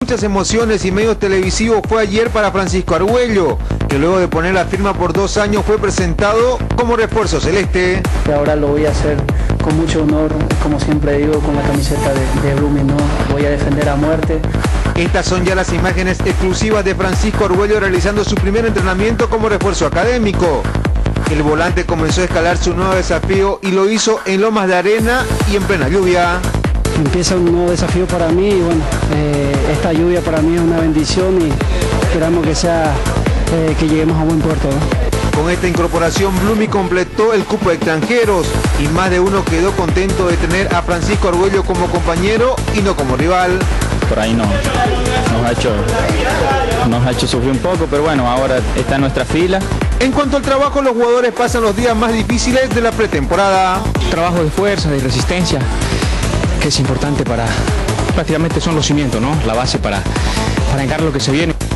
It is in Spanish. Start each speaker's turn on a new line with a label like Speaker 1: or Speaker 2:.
Speaker 1: Muchas emociones y medios televisivos fue ayer para Francisco Argüello, que luego de poner la firma por 2 años fue presentado como refuerzo celeste.
Speaker 2: Ahora lo voy a hacer con mucho honor, como siempre digo, con la camiseta de Blooming, ¿no? Voy a defender a muerte.
Speaker 1: Estas son ya las imágenes exclusivas de Francisco Argüello realizando su primer entrenamiento como refuerzo académico. El volante comenzó a escalar su nuevo desafío y lo hizo en Lomas de Arena y en plena lluvia.
Speaker 2: Empieza un nuevo desafío para mí y bueno, esta lluvia para mí es una bendición y esperamos que lleguemos a buen puerto, ¿no?
Speaker 1: Con esta incorporación, Blooming completó el cupo de extranjeros y más de uno quedó contento de tener a Francisco Argüello como compañero y no como rival.
Speaker 3: Por ahí nos ha hecho sufrir un poco, pero bueno, ahora está en nuestra fila.
Speaker 1: En cuanto al trabajo, los jugadores pasan los días más difíciles de la pretemporada.
Speaker 4: Trabajo de fuerza, de resistencia, que es importante prácticamente son los cimientos, ¿no? La base para encarar lo que se viene.